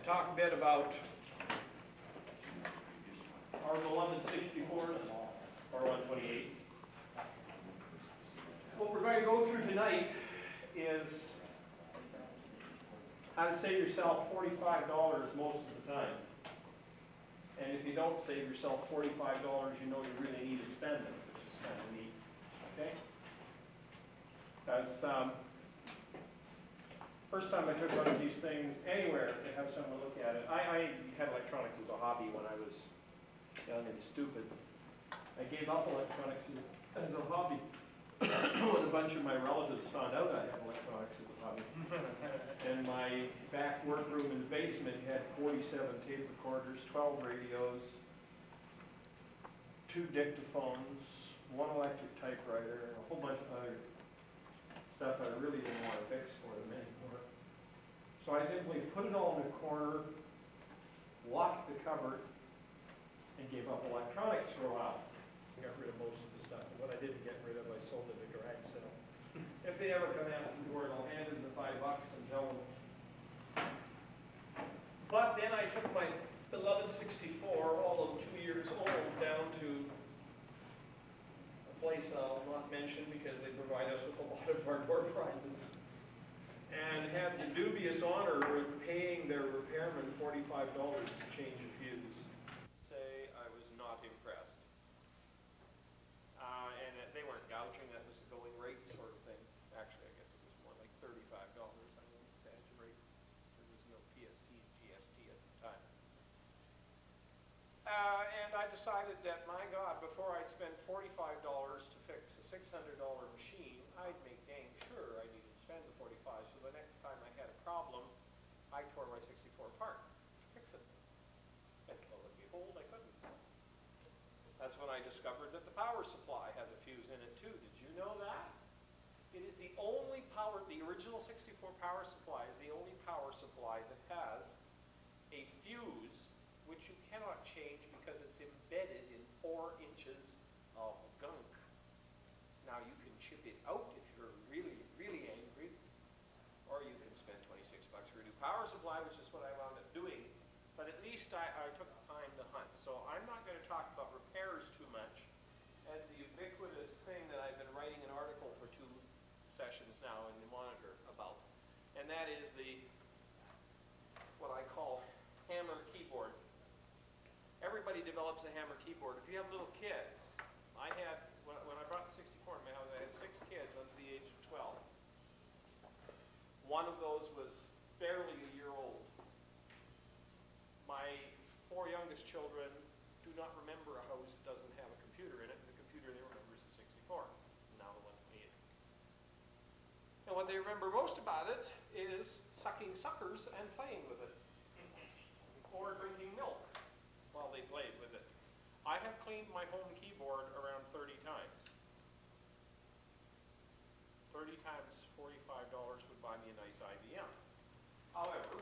talk a bit about our beloved 64s or 128. What we're going to go through tonight is how to save yourself $45 most of the time. And if you don't save yourself $45, you know you really need to spend it, which is kind of neat. Okay? Because first time I took one of these things anywhere to have someone look at it. I had electronics as a hobby when I was young and stupid. I gave up electronics as a hobby when a bunch of my relatives found out I had electronics as a hobby. And my back workroom in the basement had 47 tape recorders, 12 radios, 2 dictaphones, 1 electric typewriter, and a whole bunch of other stuff I really didn't want to fix for them anymore. So I simply put it all in a corner, locked the cupboard, and gave up electronics for a while. I got rid of most of the stuff. What I didn't get rid of, I sold at a garage sale. If they ever come asking for it, I'll hand them the $5 and tell them. But then I took my beloved 64, all of 2 years old, down to a place I'll not mention because they provide us with a lot of our door prizes, and had the dubious honor of paying their repairman $45 to change a fuse. Say I was not impressed. And they weren't gouging, that was the going rate sort of thing. Actually, I guess it was more like $35, I won't exaggerate. There was no PST and GST at the time. And I decided that, my God, before I'd spend $45 to fix a $600 machine, I'd make dang sure I needed to spend the $45. So the next time I had a problem, I tore my 64 apart to fix it. And lo and behold, I couldn't. That's when I discovered that the power supply has a fuse in it too. Did you know that? It is the only power, the original 64 power supply is the only power supply that has a fuse which you cannot change because it's embedded in 4 inches of gunk. Now you can chip it out if you're really, really angry, or you can spend 26 bucks for a new power supply, which is what I wound up doing. But at least I took the time to hunt. So I'm not going to talk about repairs too much as the ubiquitous thing that I've been writing an article for 2 sessions now in the Monitor about. And that is what I call hammer keyboard. Everybody develops a hammer keyboard. If you have little kids, I had, when I brought the 64 in my house, I had 6 kids under the age of 12. One of those was barely a year old. My 4 youngest children do not remember a house that doesn't have a computer in it. The computer they remember is the 64, now the 128. And what they remember most about it is sucking suckers and playing with it, or drinking milk while they played with it. I have cleaned my home keyboard around 30 times. 30 times $45 would buy me a nice IBM. However,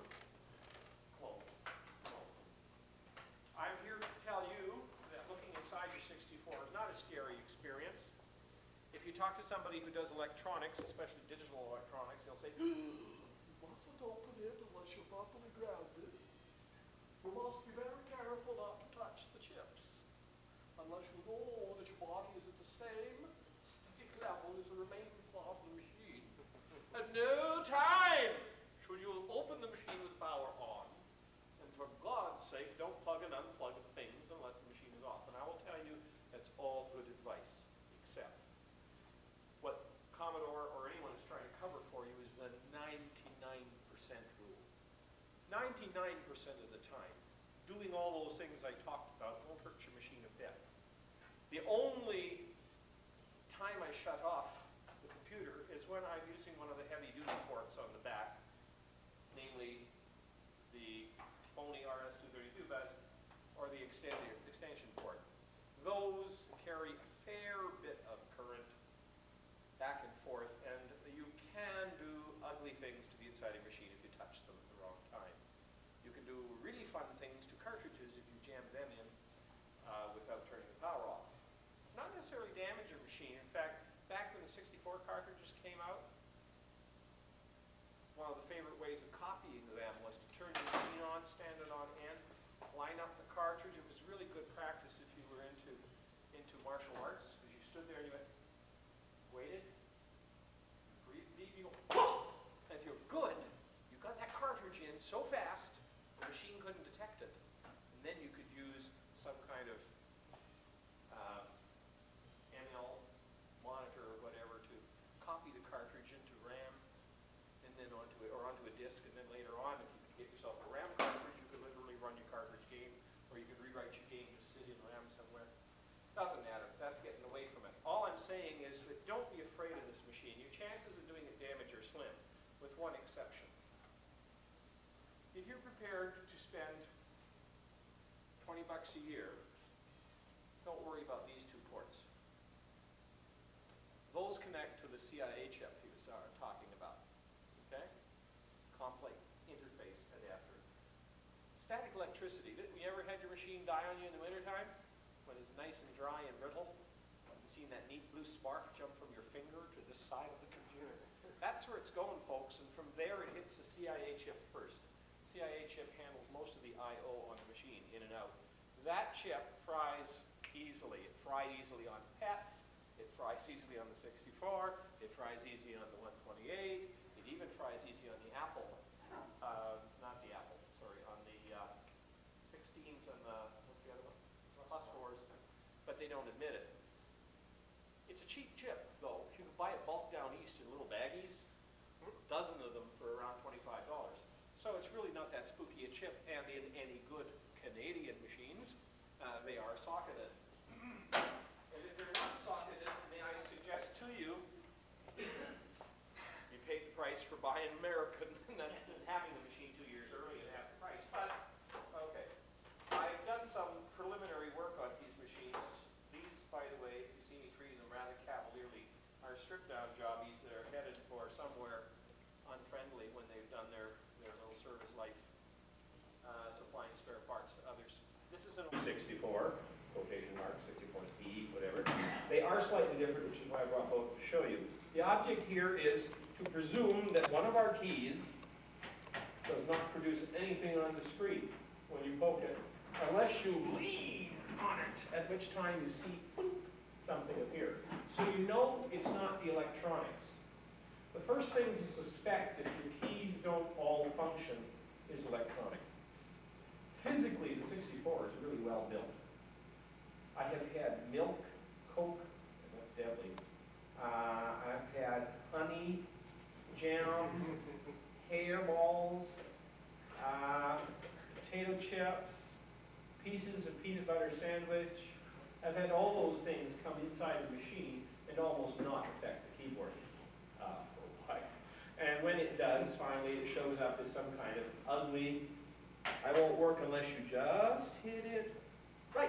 I'm here to tell you that looking inside your 64 is not a scary experience. If you talk to somebody who does electronics, especially digital electronics, they'll say, you mustn't open it unless you're properly grounded. You must be very careful not to touch the chips, unless you know that your body is at the same static level as the remaining part of the machine. At no time should you open the machine with power on. And for God's sake, don't plug and unplug things unless the machine is off. And I will tell you, that's all good advice, except what Commodore or anyone is trying to cover for you is the 99% rule. 99% of the time, doing all those things I talked about won't hurt your machine a bit. The only time I shut off the computer is when I'm using one of the heavy-duty ports on the back, namely the phony RS-232 bus or the extension port. Those carry a fair bit of current back and forth, and you can do ugly things to the inside of your machine if you touch them at the wrong time. You can do really fun things to cartridges if you jam them in without turning the power off. Not necessarily damage your machine. In fact, back when the 64 cartridges came out, one of the favorite ways of copying them was to turn your machine on, stand line up the cartridge. It was really good practice if you were into martial arts, because you stood there and you went, waited, breathed deep, you go, and if you're good, you got that cartridge in so fast, the machine couldn't detect it. And then you could use some kind of ML monitor or whatever to copy the cartridge into RAM and then onto a disk, and then later on, if you could get yourself a RAM cartridge, you could literally run your cartridge game, or you could rewrite your game to sit in RAM somewhere. Doesn't matter. That's getting away from it. All I'm saying is that don't be afraid of this machine. Your chances of doing it damage are slim, with one exception. If you're prepared to spend $20 a year, don't worry about these two ports. Those connect to the CIA chip he was talking about. Okay? Complex interface adapter. Static electricity. Did we ever had your machine die on you in the wintertime? When it's nice and dry and brittle? You've seen that neat blue spark jump from your finger to this side of the computer? That's where it's going, folks, and from there it hits the CIA chip first. CIA chip handles most of the I.O. on the machine, in and out. That chip fries easily. It fried easily on PETs. It fries easily on the 64. It fries easy on the 128. It even fries easy on the Apple. Not the Apple, sorry, on the 16s and the, what's the other one? Plus 4s, but they don't admit it. It's a cheap chip, though. You can buy it bulk down east in little baggies, a dozen of them for around $25. So it's really not that spooky a chip, and in any good Canadian machines, they are socketed. And if they're not socketed, may I suggest to you, you paid the price for buying American, and that's having the machine 2 years early at half the price. But, okay. I've done some preliminary work on these machines. These, by the way, if you see me treating them rather cavalierly, are strip-down jobbies that are headed for somewhere unfriendly when they've done their little service life supplying spare parts to others. This is an 64, quotation mark, 64C, whatever. They are slightly different, which is why I brought both to show you. The object here is to presume that one of our keys does not produce anything on the screen when you poke it, unless you lean on it, at which time you see something appear. So you know it's not the electronics. The first thing to suspect that your keys don't all function is electronic. Physically, the 64 is really well built. I have had milk, Coke, and that's deadly. I've had honey, jam, hairballs, potato chips, pieces of peanut butter sandwich. I've had all those things come inside the machine and almost not affect the keyboard for a while. And when it does, finally, it shows up as some kind of ugly, I won't work unless you just hit it right.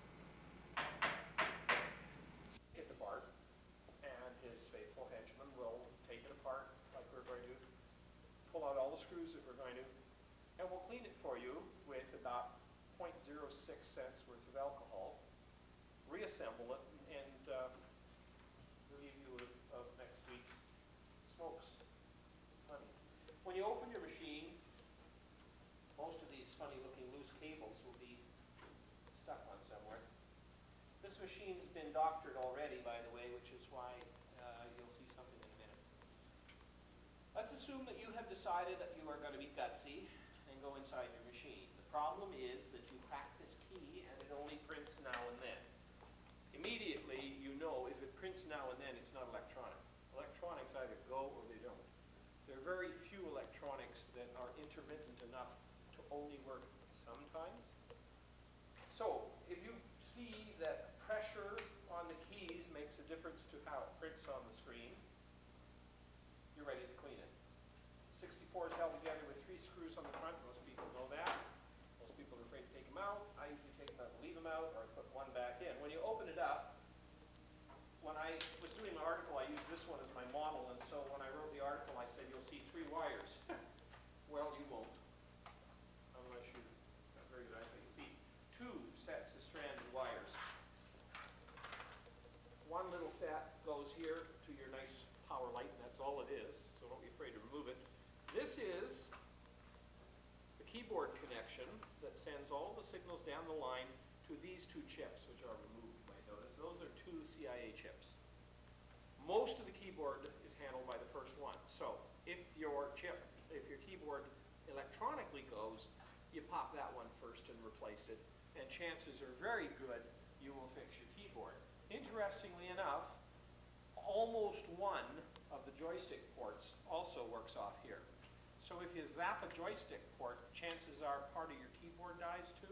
Hit the part, and his faithful henchman will take it apart like we're going to, pull out all the screws that we're going to, and we'll clean it for you with about 0.06 cents worth of alcohol, reassemble it, and relieve you of next week's smokes. Honey. When you open your machine, most of these funny-looking loose cables will be stuck on somewhere. This machine's been doctored already, by the way, which is why you'll see something in a minute. Let's assume that you have decided that you are going to be gutsy and go inside your machine. The problem is that you crack this key and it only prints now and then. Immediately, you know if it prints now and then, it's not electronic. Electronics either go or they don't. There are very few electronics that are intermittent enough to only work sometimes. So, if you see that pressure on the keys makes a difference to how it prints on the screen, you're ready to clean it. 64 is held together with 3 screws on the front. Most people know that. Most people are afraid to take them out. I usually take them out and leave them out, or I put one back in. When you open it up, when I was doing my article, I used this one as my model, and so when I wrote the article, I said, you'll see 3 wires. Well, you won't, unless you have very good eyesight. You'll see 2 sets of stranded wires. One little set goes here to your nice power light, and that's all it is, so don't be afraid to remove it. This is the keyboard connection that sends all the signals down the line to these two chips, which are removed, you might notice. Those are two CIA chips. Most of the keyboard is handled by the first one. So if your keyboard electronically goes, you pop that one first and replace it, and chances are very good you will fix your keyboard. Interestingly enough, almost one of the joystick ports also works off here. So if you zap a joystick port, chances are part of your keyboard dies too.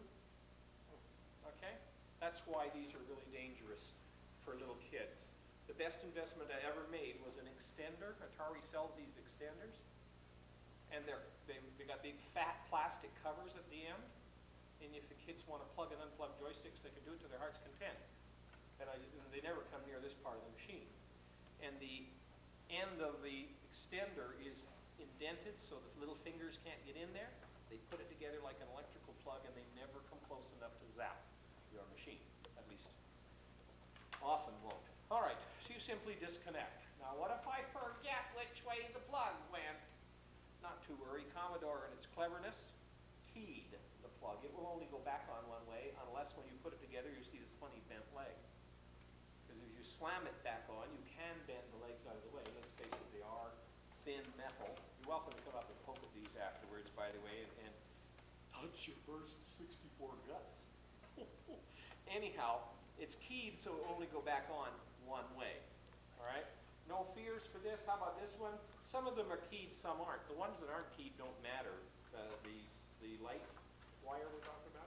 Okay? That's why these are really dangerous for little kids. The best investment I ever made was an extender. Atari sells these extenders. And they got big fat plastic covers at the end. And if the kids want to plug and unplug joysticks, they can do it to their heart's content. And they never come near this part of the machine. And the end of the extender is indented so that little fingers can't get in there. They put it together like an electrical plug, and they never come close enough to zap your machine, at least often won't. All right, so you simply disconnect. Now, what if I forget which way the plug went? Not to worry. Commodore, in its cleverness, keyed the plug. It will only go back on one way unless when you put it together you see this funny bent leg. Because if you slam it back on, you can bend the legs out of the way. Let's face it, they are thin metal. You're welcome to come up and poke at these afterwards, by the way, and touch your first 64 guts. Anyhow, it's keyed so it will only go back on one way. All right? No fears for this. How about this one? Some of them are keyed, some aren't. The ones that aren't keyed don't matter. The light wire we're talking about.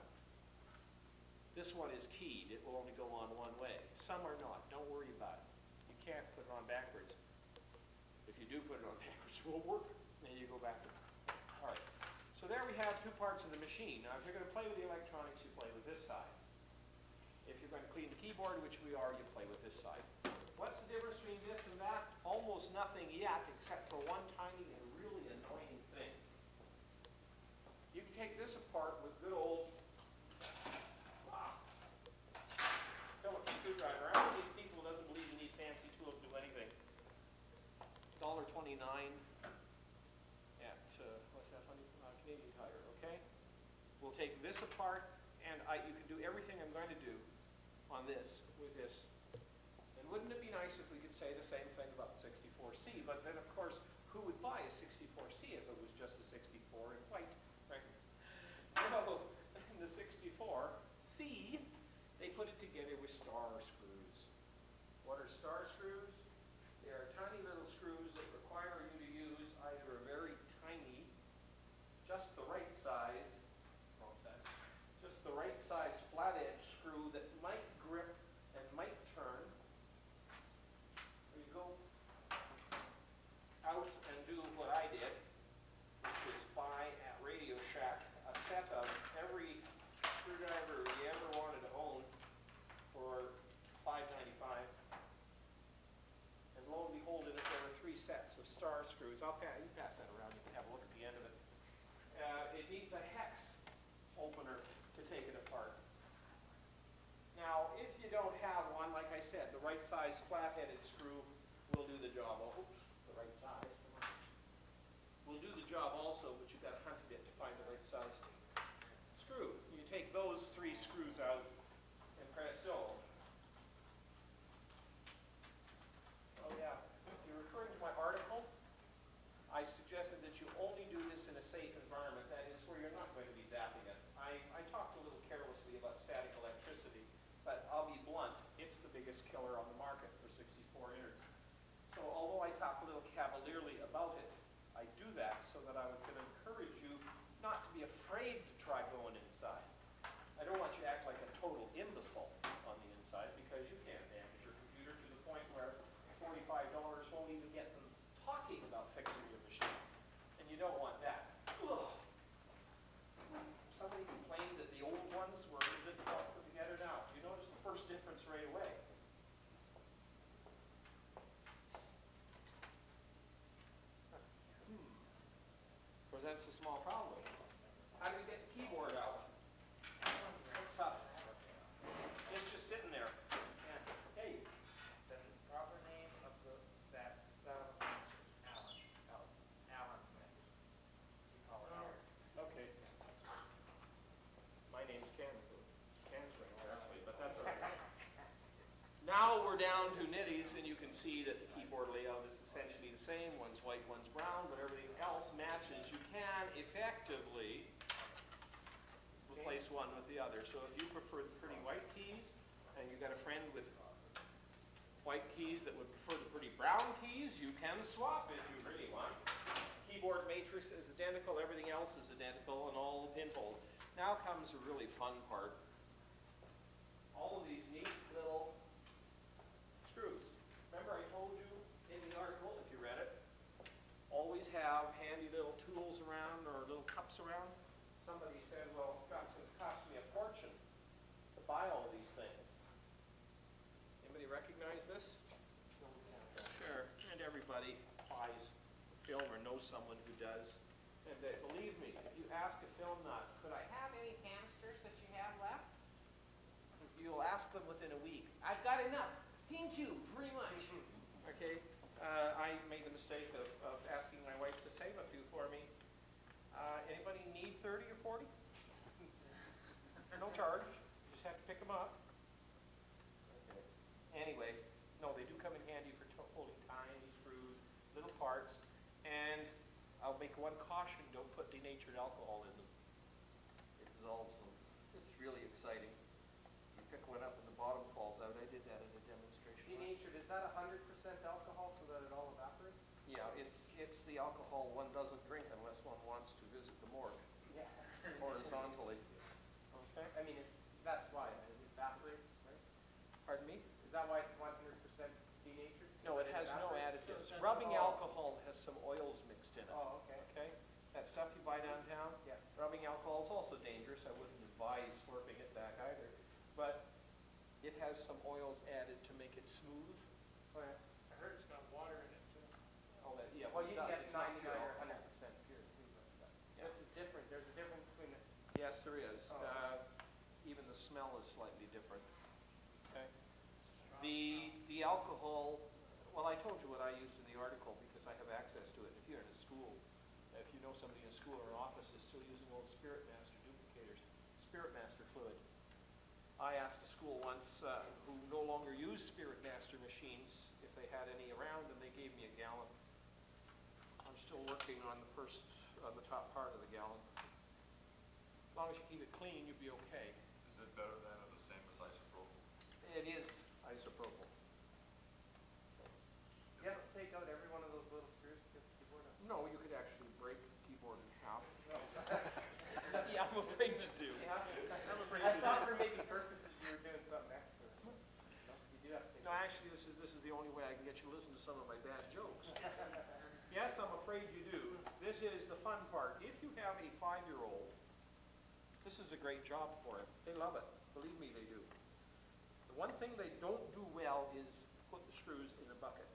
This one is keyed. It will only go on one way. Some are not. Don't worry about it. You can't put it on backwards. If you do put it on backwards, it won't work. Then you go backwards. All right. So there we have two parts of the machine. Now, if you're going to play with the electronics, you play with this side. If you're going to clean the keyboard, which we are, you play with this side. What's the difference between this and that? Almost nothing yet, except for one tiny and really annoying thing. You can take this apart with good old Phillips screwdriver. I'm one of these people who doesn't believe you need fancy tools to do anything. $1.29 at, what's that funny? Canadian Tire, okay? We'll take this apart, and you can do everything I'm going to do on this with this. And wouldn't it be nice if we could say the same thing about the 64C? But then, of course, who would buy a 64C if it was just a 64 in white, right? No, in the 64C, they put it together with star screws. What are star screws? They are tiny little screws that require you to use either a very tiny, just the right size, flat edge screw that might grip and might turn. Or you go out and do what I did, which is buy at Radio Shack a set of every screwdriver you ever wanted to own for $5.95. And lo and behold, in it there were 3 sets of star screws. You can pass that around. You can have a look at the end of it. It needs a hex opener to take it apart. Now, if you don't have one, like I said, the right size flat-headed screw will do the job. Oh, oops, the right size. Will do the job also, but you've got to hunt a bit to find the right size screw. You take those 3 screws out and press so. Oh yeah, if you're referring to my article, I suggested that you only do this in a safe environment, that is where you're not going to be zapping it. I talked a little carelessly about static electricity, but I'll be blunt, it's the biggest killer on the market for 64 innards. So although I talk a little cavalierly about it, I do that so that I can encourage you not to be afraid to try going inside. I don't want you to act like a total imbecile on the inside, because you can't damage your computer to the point where $45 won't even get them talking about fixing your machine. And you don't want that. Ugh. Somebody complained that the old ones were a bit difficult to put together. Now, you notice the first difference right away. Presents a small problem. How do you get the keyboard out? It's tough. It's just sitting there. And, hey, The proper name of that Alan. You call it Alan. okay. My name's Ken. one with the other. So if you prefer the pretty white keys, and you got a friend with white keys that would prefer the pretty brown keys, you can swap if you really want. Keyboard matrix is identical, everything else is identical, and all the pinholes. Now comes the really fun part. All of these neat little screws. Remember I told you in the article, if you read it, always have handy little tools around or little cups around. Somebody said, well, God, it's going to cost me a fortune to buy all these things. Anybody recognize this? Sure, and everybody buys film or knows someone who does. And believe me, if you ask a film nut, could I have any hamsters that you have left? You'll ask them within a week. I've got enough. Thank you, pretty much. Okay, I made the mistake of asking my wife to save a few for me. Anybody need 30 or 40? No charge. You just have to pick them up. Okay. Anyway, no, they do come in handy for holding tiny screws, little parts, and I'll make one caution, don't put denatured alcohol in them. It dissolves them. It's really exciting. You pick one up and the bottom falls out. I did that as a demonstration. Denatured, is that 100% alcohol so that it all evaporates? Yeah, it's the alcohol one doesn't drink unless one wants to visit the morgue. Yeah. Horizontally. Okay. I mean, that's why it evaporates, right? Pardon me? Is that why it's 100% denatured? No, it has no additives. Rubbing alcohol has some oils mixed in it. Oh, okay. Okay? That stuff you buy downtown? Yeah. Rubbing alcohol is also dangerous. I wouldn't advise slurping it back either. But it has some oils added to make it smooth. Oh, yeah. I heard it's got water in it too. Oh, that, yeah. Well, you can get it's not 99 pure or alcohol. 100% pure too, but Yeah. this is different. There's a difference between the... Yes, there is. Oh. Even the smell is slightly different. Okay. The alcohol, well, I told you what I used in the article because I have access to it. If you're in a school, if you know somebody in a school or an office is still using old Spirit Master duplicators, Spirit Master fluid. I asked a school once who no longer used Spirit Master machines if they had any around, and they gave me a gallon. I'm still working on the top part of the gallon. As long as you keep it clean, you'll be okay. Is it better than or the same as isopropyl? It is isopropyl. You have to take out every one of those little screws to get the keyboard out? No, you could actually break the keyboard in half. No. Yeah, I'm afraid you do. Yeah. I'm afraid I you thought do. for making purposes you were doing something extra. No, you do have to take No, actually, this is the only way I can get you to listen to some of my bad jokes. Yes, I'm afraid you do. This is the fun part. If you have a 5-year-old, this is a great job for them. They love it. Believe me, they do. The one thing they don't do well is put the screws in a bucket.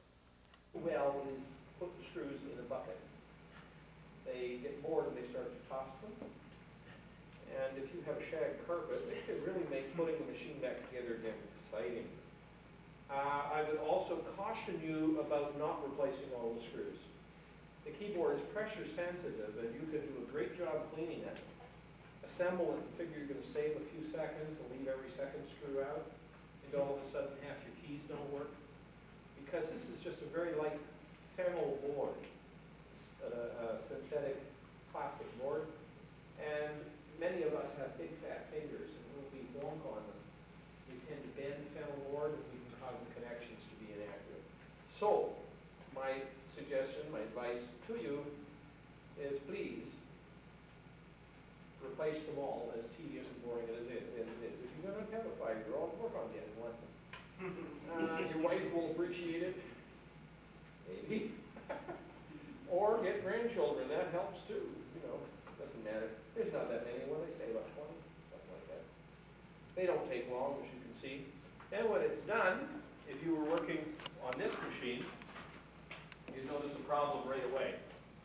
They get bored and they start to toss them. And if you have a shag carpet, it could really make putting the machine back together again exciting. I would also caution you about not replacing all the screws. The keyboard is pressure sensitive and you can do a great job cleaning it. Assemble it and figure you're going to save a few seconds and leave every second screw out, and all of a sudden half your keys don't work. Because this is just a very light fennel board, a synthetic plastic board, and many of us have big fat fingers, and when we bonk on them, we tend to bend fennel board, and we can cause the connections to be inaccurate. So, my suggestion, my advice to you is please replace them all, as tedious and boring as it is. If you're going to have a 5-year-old, work on getting one. Your wife will appreciate it, maybe. Or get grandchildren, that helps too. You know, doesn't matter. There's not that many. What do they say, about 20? Something like that. They don't take long, as you can see. And when it's done, if you were working on this machine, you'd notice a problem right away.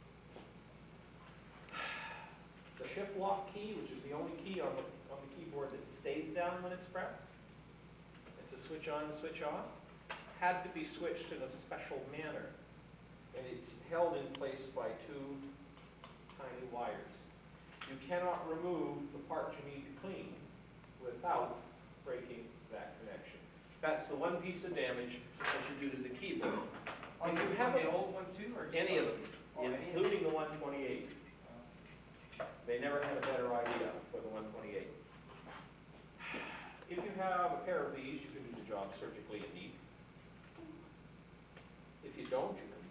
The shift lock key, which is the only key on the keyboard that stays down when it's pressed, it's a switch on, switch off, had to be switched in a special manner. And it's held in place by 2 tiny wires. You cannot remove the part you need to clean without breaking that connection. That's the one piece of damage that you do to the keyboard. If you have the old one too, or just any of them, Oh, any of them. including the 128. They never had a better idea for the 128. If you have a pair of these, you can do the job surgically and neat. If you don't, you can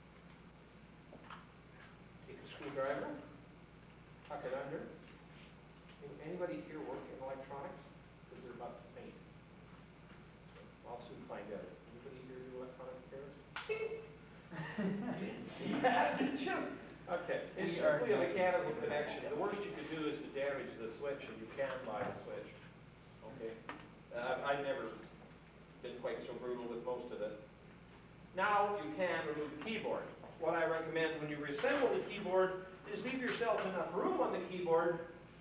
take a screwdriver, tuck it under. Anybody here work in electronics? Because they're about to faint. I'll soon find out. Anybody here do electronic repairs? You didn't see that, did you? Okay, it's strictly a mechanical connection. The worst you could do is to damage the switch, and you can buy a switch. Okay? I've never been quite so brutal with most of it. Now you can remove the keyboard. What I recommend when you reassemble the keyboard is leave yourself enough room on the keyboard,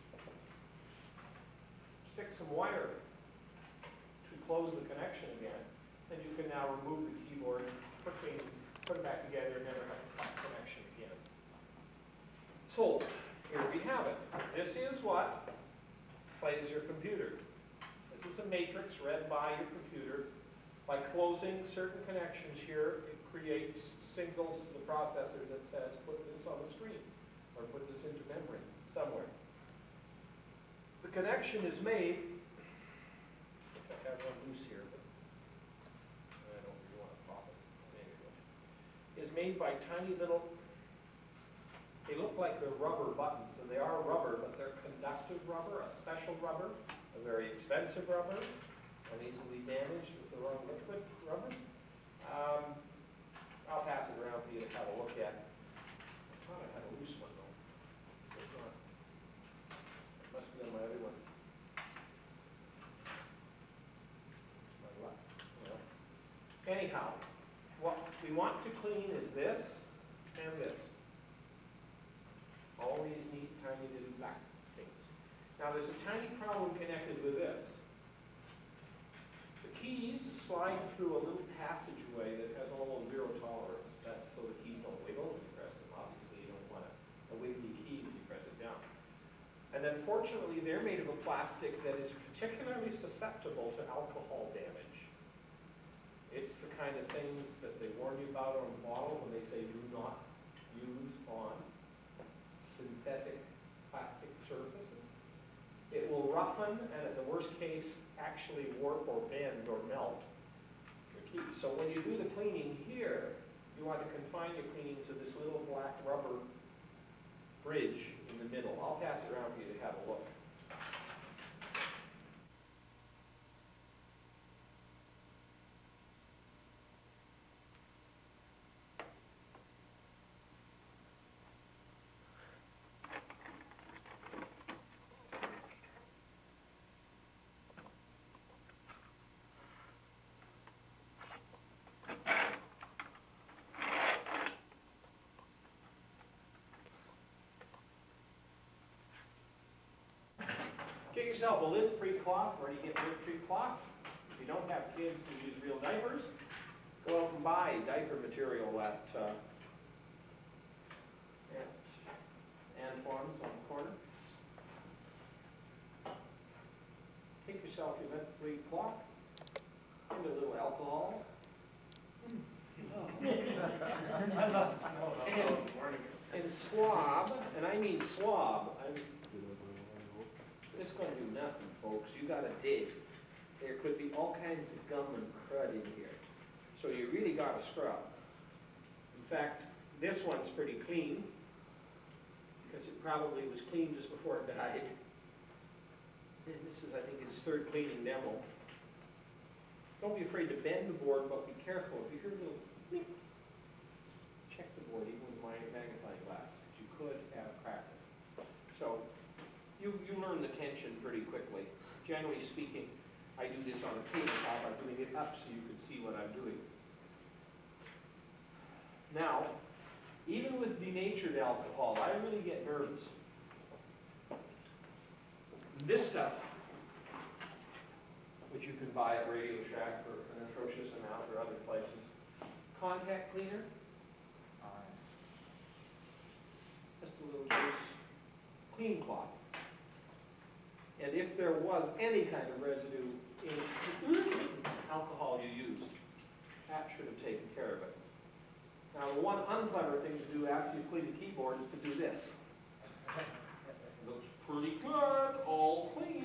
stick some wire to close the connection again, and you can now remove the keyboard quickly, put it back together, and never have to cut the connection again. So, here we have it. This is what plays your computer. This is a matrix read by your computer. By closing certain connections here, it creates signals to the processor that says, put this on the screen, or put this into memory somewhere. The connection is made, I have one loose here, but I don't really want to pop it. Is made by tiny little, they look like they're rubber buttons, and they are rubber, but they're conductive rubber, a special rubber, a very expensive rubber, uneasily damaged with the wrong liquid rubber. I'll pass it around for you to have a look at. I thought I had a loose one though. It's not. It must be on my other one. It's my luck. Well, anyhow, what we want to clean is this and this. All these neat, tiny little black things. Now there's a tiny problem connected with this. The keys slide through a little passageway that has almost zero tolerance. That's so the keys don't wiggle when you press them. Obviously you don't want a wiggly key when you press it down. And then fortunately they're made of a plastic that is particularly susceptible to alcohol damage. It's the kind of things that they warn you about on the bottle when they say do not use on synthetic plastic surfaces. It will roughen and in the worst case actually warp or bend or melt your keys. So when you do the cleaning here, you want to confine your cleaning to this little black rubber bridge in the middle. I'll pass it around for you to have a look. Get yourself a lint-free cloth, ready to get lint-free cloth. If you don't have kids who use real diapers, go out and buy diaper material at Antoine's on the corner. Take yourself your lint-free cloth, and a little alcohol. I love snow. And swab, and I mean swab. It's going to do nothing, folks. You got to dig. There could be all kinds of gum and crud in here. So you really got to scrub. In fact, this one's pretty clean because it probably was cleaned just before it died. And this is, I think, its third cleaning demo. Don't be afraid to bend the board, but be careful. If you hear a little click, check the board even with a magnifying glass, because you could have cracked it. So you learn the tension pretty quickly. Generally speaking, I do this on a tabletop. I'm doing it up so you can see what I'm doing. Now, even with denatured alcohol, I really get nervous. This stuff, which you can buy at Radio Shack for an atrocious amount or other places, contact cleaner, just a little loose clean cloth. And if there was any kind of residue in alcohol you used, that should have taken care of it. Now, the one unclever thing to do after you clean the keyboard is to do this. It looks pretty good, all clean, because you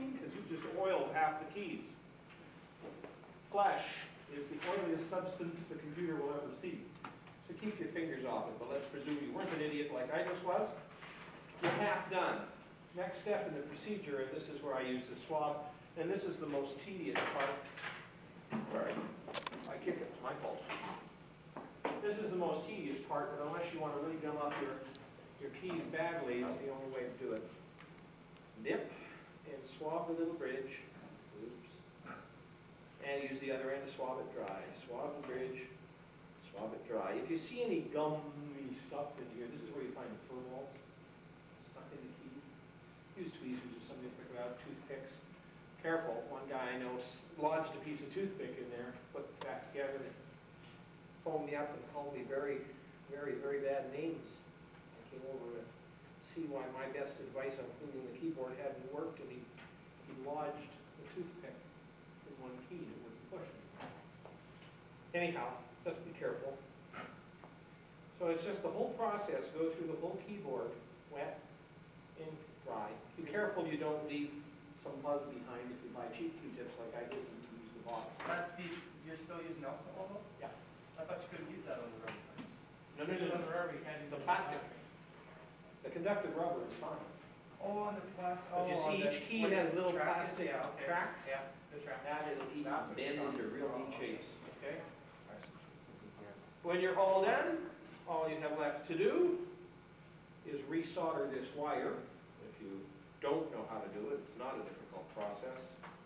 just oiled half the keys. Flesh is the oiliest substance the computer will ever see. So keep your fingers off it, but let's presume you weren't an idiot like I just was. You're half done. Next step in the procedure, and this is where I use the swab, and this is the most tedious part. Sorry, I kick it, it's my fault. This is the most tedious part, but unless you want to really gum up your keys badly, it's the only way to do it. Dip and swab the little bridge. Oops. And use the other end to swab it dry. Swab the bridge, swab it dry. If you see any gummy stuff in here, this is where you find the fur balls stuck in the keys. Use tweezers or something to pick it out, toothpicks. Careful, one guy I know lodged a piece of toothpick in there, put it back together, and phoned me up and called me very, very, very bad names. I came over to see why my best advice on cleaning the keyboard hadn't worked, and he lodged the toothpick in one key and it wouldn't push it. Anyhow, just be careful. So it's just the whole process, go through the whole keyboard, wet and dry. Be careful you don't leave some fuzz behind if you buy cheap Q-tips like I did and use the box. You're still using alcohol though? Yeah. I thought you couldn't use that on the rubber. No, On the rubber, you can't use the it. plastic. The conductive rubber is fine. Oh, on the plastic. But you see, each key has little plastic tracks. Yeah, the tracks. That it'll even That's what bend you're into talking real about. neat shapes, okay? I see. When you're all done, all you have left to do is resolder this wire. If you don't know how to do it, it's not a difficult process.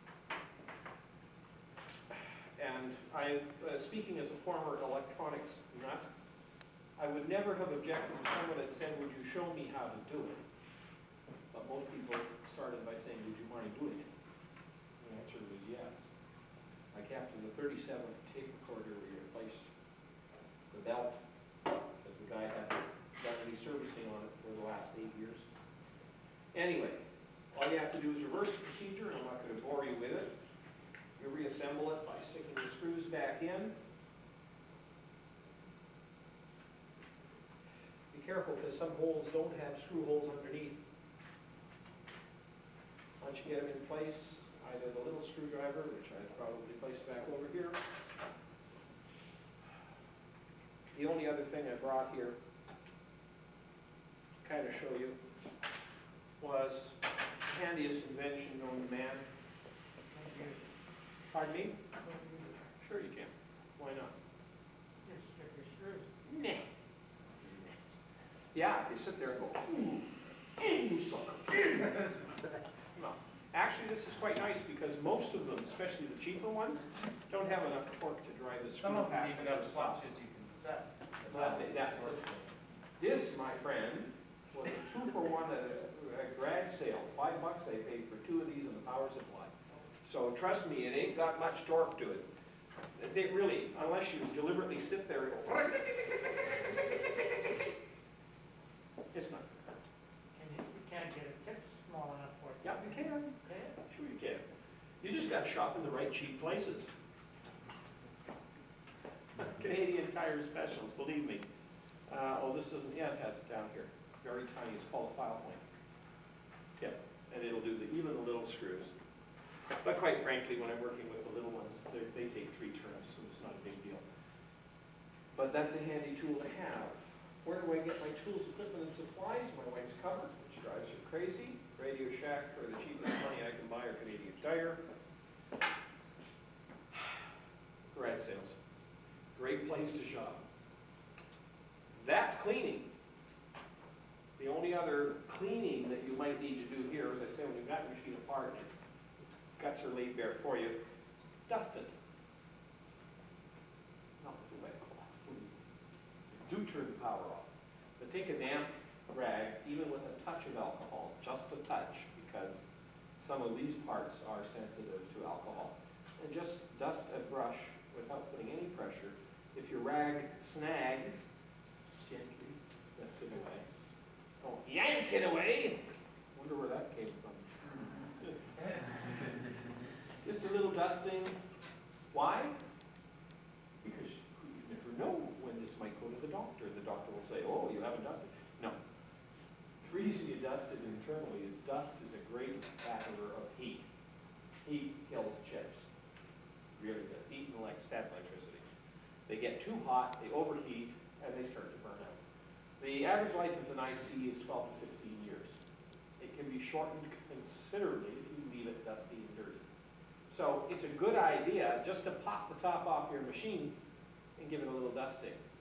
And speaking as a former electronics nut, I would never have objected to someone that said, would you show me how to do it? But most people started by saying, would you mind doing it? And the answer was yes. Like after the 37th tape recorder, we replaced the belt because the guy hadn't done any servicing on it for the last 8 years. Anyway, all you have to do is reverse the procedure, and I'm not going to bore you with it. You reassemble it by sticking the screws back in. Be careful because some holes don't have screw holes underneath. Once you get them in place, either the little screwdriver, which I'd probably place back over here. The only other thing I brought here to kind of show you was the handiest invention known to man. Pardon me? Sure you can. Why not? Just stick your screws. Nah. Yeah, if you sit there and go, ooh, you sucker. No. Actually, this is quite nice because most of them, especially the cheaper ones, don't have enough torque to drive the screw Some of them past even the have slot. swatches you can set. That's what. This, my friend, was a 2-for-1 at a garage sale. $5 I paid for 2 of these in the power supply. So trust me, it ain't got much torque to it. They really, unless you deliberately sit there and go, it's not. You can't get a tip small enough for it. Yeah, you can. Okay. Sure you can. You just got to shop in the right cheap places. Canadian Tire Specials, believe me. Oh, this isn't, yeah, it has it down here. Very tiny, it's called a file point. Tip, and it'll do even the little screws. But quite frankly, when I'm working with the little ones, they take 3 turns, so it's not a big deal. But that's a handy tool to have. Where do I get my tools, equipment, and supplies? My wife's cupboard, which drives her crazy. Radio Shack for the cheapest money I can buy, or Canadian Tire. Garage sales. Great place to shop. That's cleaning. The only other cleaning that you might need to do here, as I say, when you've got your machine apart and its guts are laid bare for you, dust it. Not with a wet cloth, please. Do turn the power off. But take a damp rag, even with a touch of alcohol, just a touch, because some of these parts are sensitive to alcohol, and just dust a brush without putting any pressure. If your rag snags, gently lift it away. Don't yank it away! Wonder where that came from. Just a little dusting. Why? Because you never know when this might go to the doctor. The doctor will say, oh, you haven't dusted. No. The reason you dust it internally is dust is a great batterer of heat. heat kills chips. Really good, beaten like static electricity. They get too hot, they overheat, and they start to burn out. The average life of an IC is 12 to 15 years. It can be shortened considerably if you leave it dusty and dirty. So it's a good idea just to pop the top off your machine and give it a little dusting.